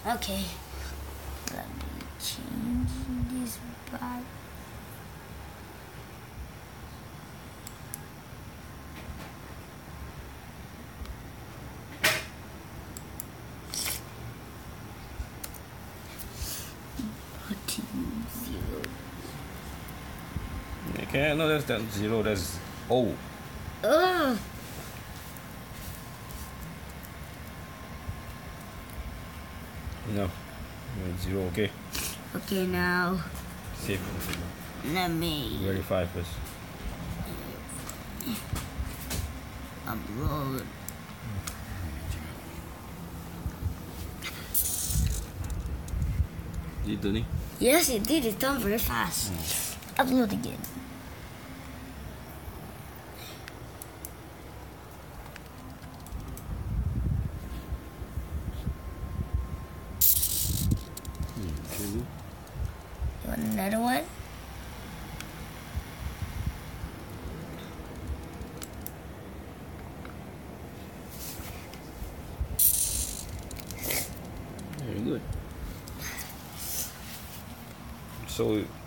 Okay. Let me change this back. Putting 0. Okay, no, that's 0. That's O. Ugh. No, 0. Okay. Okay, now Save. let me Verify first. upload. Did it, Tony? Yes, it did. It's done very fast. Upload again. You want another one? Very good. So